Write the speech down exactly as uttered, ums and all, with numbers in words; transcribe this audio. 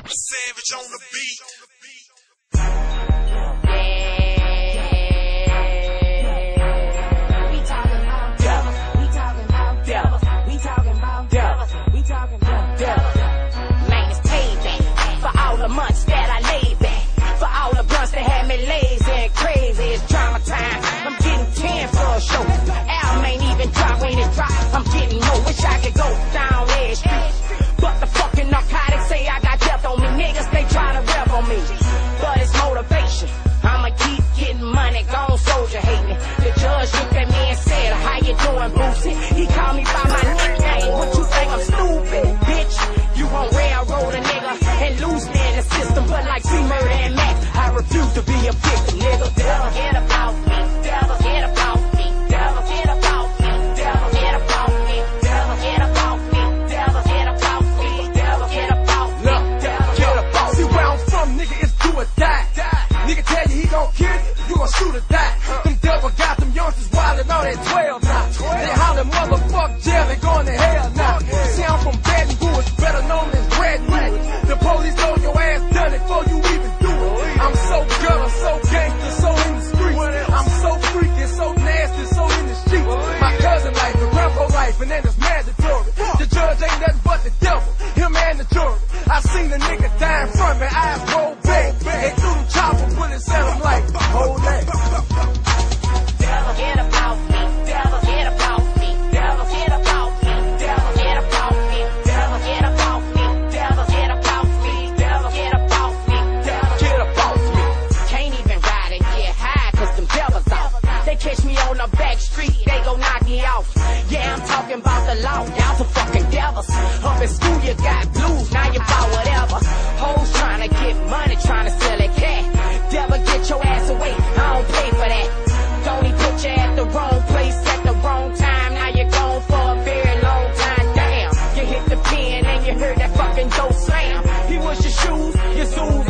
Savage on the beat. Yeah. We talking about devils. We talking about devils. We talking about devils. We talking about devils. Man, it's payback for all the months that I laid back. For all the blunts that had me lazy and crazy. It's drama time. I'm getting ten for a show. Album ain't even drop when it drop. I'm getting more. Wish I could go down Edge Street. But the fucking narcotics say I got death on me. Niggas, they try to rev on me. But it's motivation. I'ma keep getting money. Gone soldier hate me. The judge looked at me and said, how you doing, Boosie? He called me by my nickname. What you think, I'm stupid, bitch? You won't railroad a nigga and lose me in the system. But like C-Murder and Mac, I refuse to be a victim, nigga. Devil, get about me. Devil, get about me. Devil, get about me. Devil, get about me. Devil, get about me. Devil, get about me. Devil, get about me. Look, get about. See where I'm from, nigga, it's do or die. Nigga tell you he gon' kill you, you gon' shoot or die. Them devil got them youngsters wildin' on that twelve now. They hollin' motherfuck jail, they going to hell now. See, I'm from Baton Rouge, better known as Redwood. The police know your ass done it before you even do it. I'm so gutter, so gangster, so in the streets. I'm so freaky, so nasty, so in the streets. My cousin life, the Rambo life, and then it's mandatory. The judge ain't nothing but the devil, him and the jury. I seen the nigga die in front of me, eyes roll back. They threw the chopper, bullets at him like, hold that. Devil, get about me. Devil, get about me. Devil, get about me. Devil, get about me. Devil, get about me. Devil, get about me. Devil, get about me. Devil, Get about me. can't even ride and get high cause them devils off. They catch me on the back street, they gon' knock me off. Yeah, I'm talking about the law, y'all some fucking devils. Up in school you got blues, now you buy whatever. Hoes trying to get money, trying to sell a cat. Devil, get your ass away, I don't pay for that. Don't he put you at the wrong place at the wrong time. Now you're gone for a very long time. Damn, you hit the pin and you heard that fucking dope slam. He was your shoes, your shoes